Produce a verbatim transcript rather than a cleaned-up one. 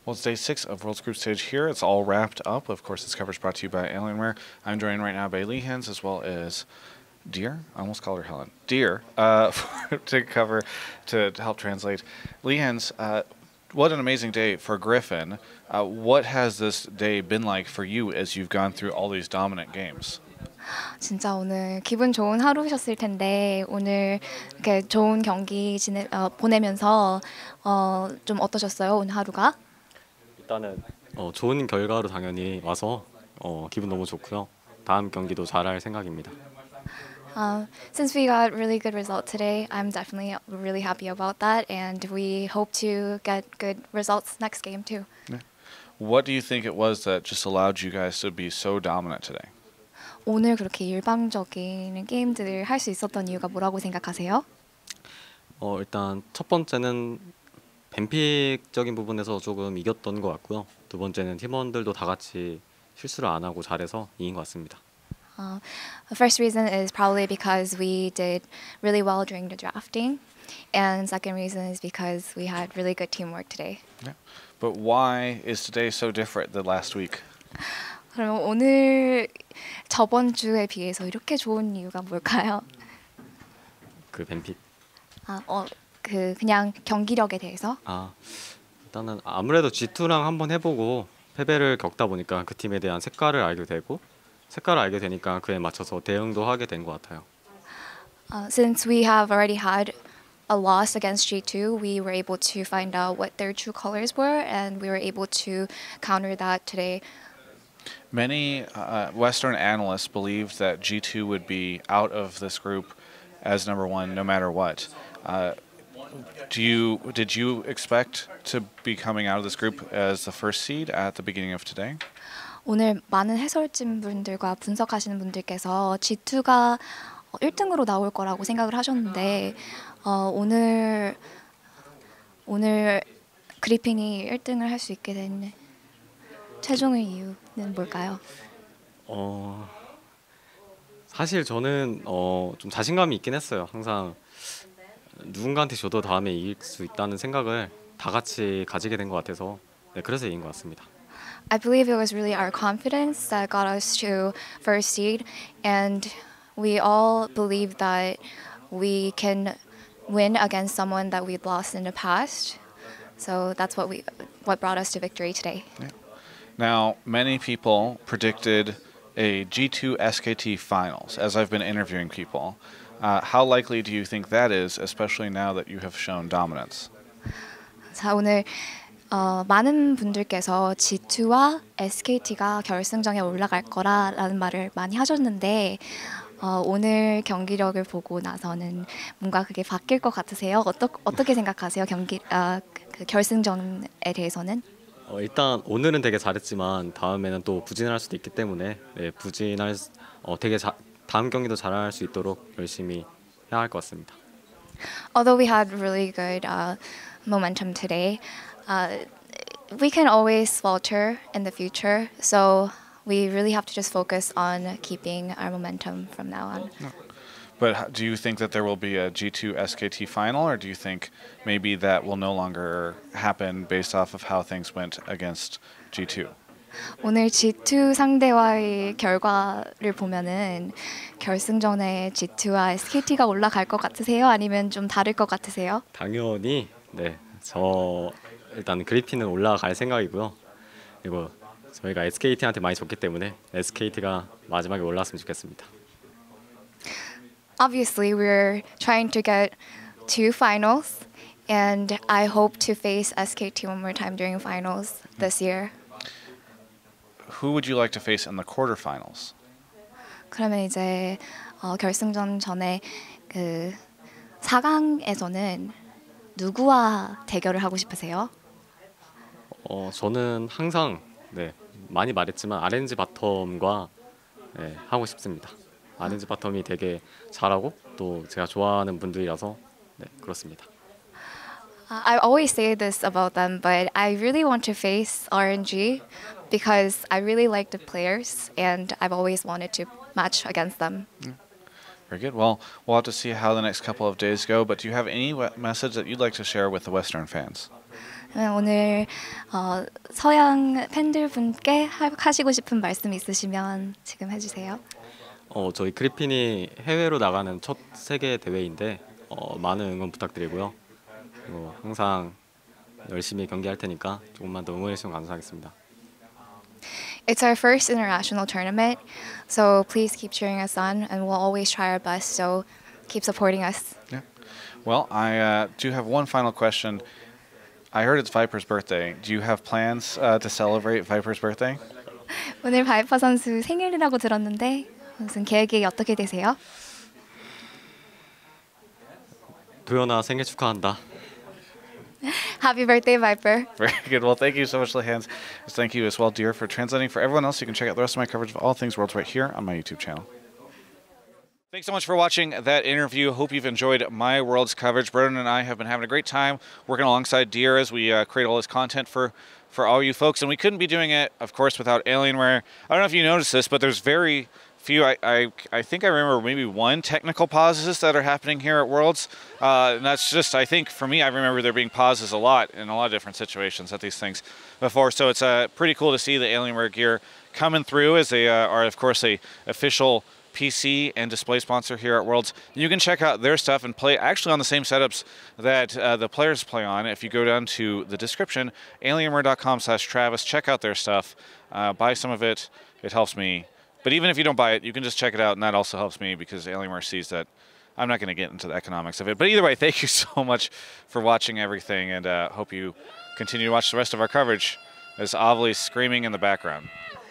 Well, it's day six of World's Group Stage here. It's all wrapped up. Of course, this coverage brought to you by Alienware. I'm joined right now by Lee Hens as well as Dear. I almost called her Helen. Dear, uh, to cover, to, to help translate. Lee Hens, uh, what an amazing day for Griffin. Uh, what has this day been like for you as you've gone through all these dominant games? 진짜 오늘 기분 좋은 하루셨을 텐데 오늘 이렇게 좋은 경기 지내, 어, 보내면서 어, 좀 어떠셨어요 오늘 하루가? 일단은 어, 좋은 결과로 당연히 와서 어, 기분 너무 좋고요. 다음 경기도 잘할 생각입니다. Uh, since we got really good result today, I'm definitely really happy about that, and we hope to get good results next game too. Yeah. What do you think it was that just allowed you guys to be so dominant today? 오늘 그렇게 일방적인 게임들을 할 수 있었던 이유가 뭐라고 생각하세요? 어, 일단 첫 번째는 뱀픽적인 부분에서 조금 이겼던 것 같고요. 두 번째는 팀원들도 다 같이 실수를 안 하고 잘해서 이긴 것 같습니다. Uh, the first reason is probably because we did really well during the drafting, and second reason is because we had really good teamwork today. Yeah. But why is today so different than last week? 그럼 오늘 저번 주에 비해서 이렇게 좋은 이유가 뭘까요? 그 뱀픽. 아, 어, 그 그냥 경기력에 대해서? 아, 일단은 아무래도 지투랑 한번 해보고 패배를 겪다 보니까 그 팀에 대한 색깔을 알게 되고 색깔을 알게 되니까 그에 맞춰서 대응도 하게 된 것 같아요. Uh, since we have already had a loss against G two, we were able to find out what their true colors were, and we were able to counter that today. Many uh, Western analysts believed that G two would be out of this group as number one no matter what. Uh, do you did you expect to be coming out of this group as the first seed at the beginning of today? 오늘 많은 해설진 분들과 분석하시는 분들께서 지 투가 일 등으로 나올 거라고 생각을 하셨는데 어, 오늘 오늘 그리핀이 일 등을 할 수 있게 된 최종의 이유는 뭘까요? 어, 사실 저는 어, 좀 자신감이 있긴 했어요. 항상 누군가한테 줘도 다음에 이길 수 있다는 생각을 다 같이 가지게 된 것 같아서 네, 그래서 이긴 것 같습니다. I believe it was really our confidence that got us to first seed, and we all believe that we can win against someone that we'd lost in the past. So that's what we what brought us to victory today. Yeah. Now, many people predicted a G two S K T finals, as I've been interviewing people. Uh, how likely do you think that is, especially now that you have shown dominance? 자, 오늘 어, 많은 분들께서 지 투와 에스케이티가 결승전에 올라갈 거라라는 말을 많이 하셨는데 어, 오늘 경기력을 보고 나서는 뭔가 그게 바뀔 것 같으세요? 어떠, 어떻게 생각하세요? 경기 어, 그 결승전에 대해서는? 어, 일단 오늘은 되게 잘했지만 다음에는 또 부진할 수도 있기 때문에 네, 부진할 어, 되게 자, 다음 경기도 잘할 수 있도록 열심히 해야 할 것 같습니다. Although we had really good uh, momentum today, uh, we can always falter in the future. So we really have to just focus on keeping our momentum from now on. But do you think that there will be a G two S K T final, or do you think maybe that will no longer happen based off of how things went against G two? 오늘 지 투 상대와의 결과를 보면은 결승전에 지 투와 에스케이티가 올라갈 것 같으세요? 아니면 좀 다를 것 같으세요? 당연히 네, 저 일단 그리핀은 올라갈 생각이고요. 그리고 저희가 에스케이티한테 많이 졌기 때문에 에스케이티가 마지막에 올라왔으면 좋겠습니다. Obviously, we're trying to get to finals, and I hope to face S K T one more time during finals this year. Who would you like to face in the quarterfinals? 그러면 이제 어, 결승전 전에 그 사 강에서는 누구와 대결을 하고 싶으세요? 어, 저는 항상 네, 많이 말했지만 아렌지 바텀과 네, 하고 싶습니다. 아렌지 바텀이 되게 잘하고 또 제가 좋아하는 분들이라서 네, 그렇습니다. Uh, I always say this about them, but I really want to face R N G because I really like the players and I've always wanted to match against them. Very good. Well, we'll have to see how the next couple of days go, but do you have any we- message that you'd like to share with the Western fans? 오늘 어, 서양 팬들분께 하, 하시고 싶은 말씀 있으시면 지금 해주세요. 어, 저희 그리핀이 해외로 나가는 첫 세계 대회인데 어, 많은 응원 부탁드리고요. 그리고 항상 열심히 경기할 테니까 조금만 더 응원해 주시면 감사하겠습니다. It's our first international tournament, so please keep cheering us on, and we'll always try our best. So keep supporting us. Yeah. Well, I uh, do have one final question. I heard it's Viper's birthday. Do you have plans uh, to celebrate Viper's birthday? 오늘 바이퍼 선수 생일이라고 들었는데 무슨 계획이 어떻게 되세요? 도연아 생일 축하한다. Happy birthday, Viper. Very good. Well, thank you so much, Lehans. Thank you as well, dear, for translating. For everyone else, you can check out the rest of my coverage of all things Worlds right here on my YouTube channel. Thanks so much for watching that interview. Hope you've enjoyed my Worlds coverage. Brendan and I have been having a great time working alongside Deer as we uh, create all this content for, for all you folks. And we couldn't be doing it, of course, without Alienware. I don't know if you noticed this, but there's very few, I, I, I think I remember maybe one technical pauses that are happening here at Worlds. Uh, and that's just, I think, for me, I remember there being pauses a lot in a lot of different situations at these things before. So it's uh, pretty cool to see the Alienware gear coming through as they uh, are, of course, a official P C and display sponsor here at Worlds. You can check out their stuff and play actually on the same setups that uh, the players play on. If you go down to the description, alienware dot com slash Travis, check out their stuff, uh, buy some of it. It helps me. But even if you don't buy it, you can just check it out, and that also helps me because Alienware sees that I'm not going to get into the economics of it. But either way, thank you so much for watching everything, and uh, hope you continue to watch the rest of our coverage as Avli's screaming in the background.